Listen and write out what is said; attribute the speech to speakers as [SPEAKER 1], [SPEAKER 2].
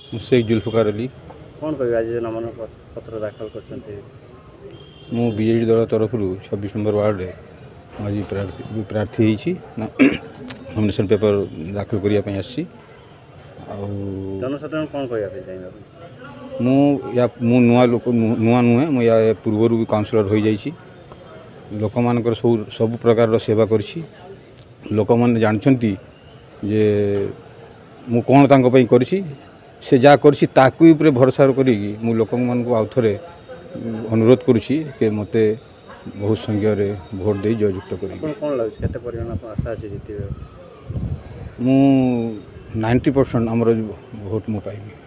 [SPEAKER 1] शेख जुल्फिकार अली।
[SPEAKER 2] कौन कह आज नामांकन पत्र दाखल कर
[SPEAKER 1] बीजेडी दल तरफ 26 नंबर वार्ड आज प्रार्थी नॉमिनेशन पेपर दाखल करने आसी।
[SPEAKER 2] जनसाधारण कौन कहते चाहिए
[SPEAKER 1] मु नुआ लोक नुआ नुहे मु या पूर्वर भी काउंसिलर हो जाइए। लोक मानकर सब प्रकार सेवा करछि। लोक मैंने जानते जे मु कौन तांको करछि से जा करछि ताकू ऊपर भरोसा करी मु लोक मान को आउ थे अनुरोध करुछि कि मते बहुत संख्या रे भोट दे जययुक्त करी।
[SPEAKER 2] कौन लगे केते परिमाण आशा अछि जीतिबे?
[SPEAKER 1] मु 90% हमर भोट मु पाइबी।